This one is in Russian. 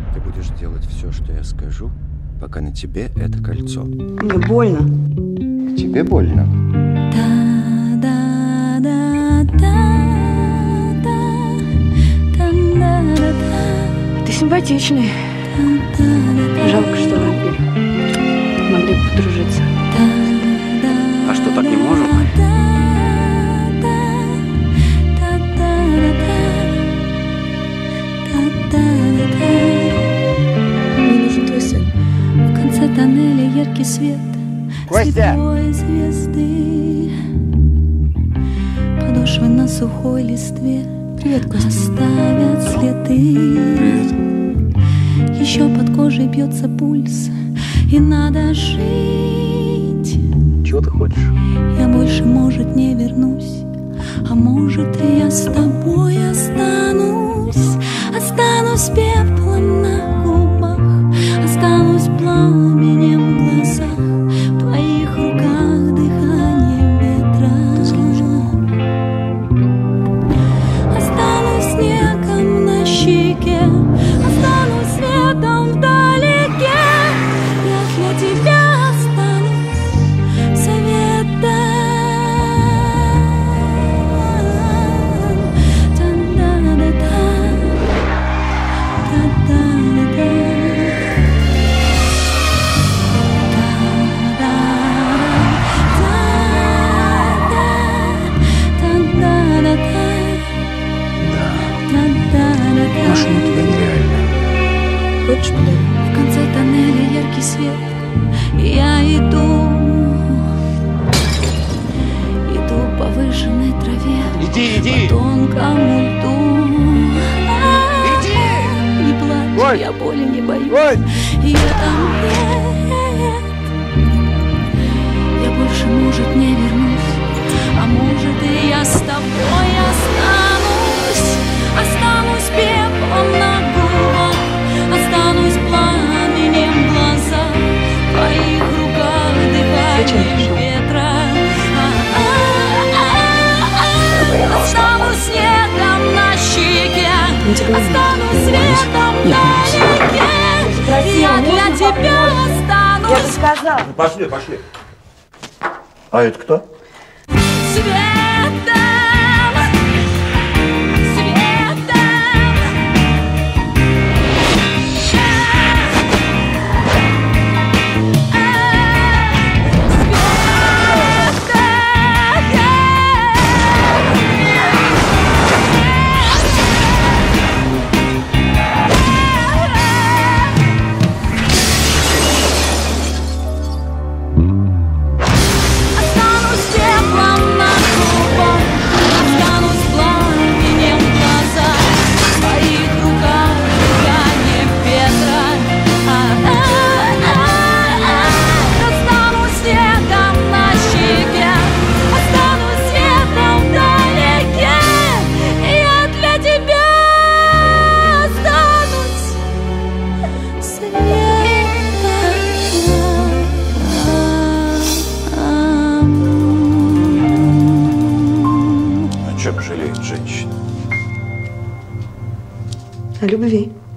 Ты будешь делать все, что я скажу, пока на тебе это кольцо. Мне больно. Тебе больно? Ты симпатичный. Жалко, что вампир. Могли бы подружиться. А что, так не можем? Мне нужен твой сын. В конце тоннеля яркий свет. Костя! Слепой звезды. Подошвы на сухой листве. Привет, Костя. Оставят следы. Привет. Еще под кожей бьется пульс. И надо жить. Чего ты хочешь? Я больше, может, не вернусь. А может, и я с тобой останусь. Останусь пеплом на губах. Останусь пламенем в глазах. В твоих руках дыхание ветра. Останусь снегом на щеке. Останусь светом вдалеке. Я для тебя останусь советом. Машина у тебя нереальная. Хочешь подарю? В конце тоннеля яркий свет. Я иду по выжженной траве. Иди! По тонкому льду. Иди! Не плачь, Ой! я боли не боюсь. Ой! И это нет. Я больше, может, не вернусь. А может, и я с тобой останусь. Останусь пеплом на губах. Останусь пламенем в глазах. В твоих руках дыхание ветра. Останусь снегом на щеке. Останусь светом вдалеке. Я для тебя останусь. Я же сказала. Пошли. А это кто? Светом. О чем жалеет женщина? О любви.